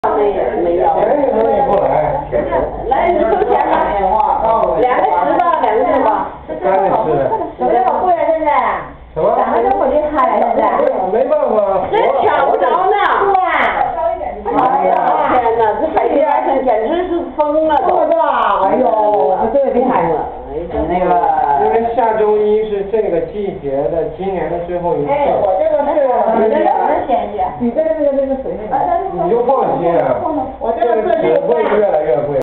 没要。 前一轮你不来。 来，你收钱吧。2个10吧，2个10吧。 3个10。 怎么这么贵啊现在？ 什么？ 涨得这么厉害呀现在？ 没办法。 真抢不着呢。 对。 哎呀，天哪，这海底2层简直是疯了都。 这哎呦，这最厉害了。 那个。 因为下周1是这个季节的今年的最后一次。 哎，我这个是，你这个很便宜，你这个水那个。 你就放心啊， 我这个是只会越来越贵。